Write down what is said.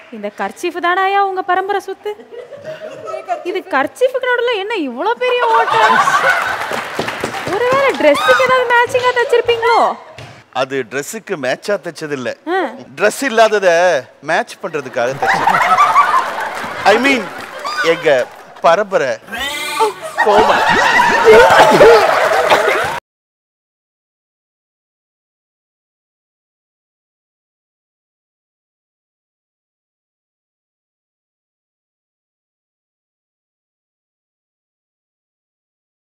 இந்த கர்ச்சீஃப் தானாயா உங்க பரம்பரை சொத்து? இது கர்ச்சீஃப்க்கு நடுவுல என்ன இவ்வளோ பெரிய ஓட்டம்? ஒருவேளை ட்ரெஸ்ஸுக்கு ஏதாவது மேட்சிங்கா தச்சிருப்பீங்களோ? அது ட்ரெஸ்ஸுக்கு மேட்சா தச்சது இல்ல, ட்ரெஸ் இல்லாதத மேட்ச் பண்றதுக்காக தச்சது. ஐ மீன் எங்க பரம்பரை கோமா.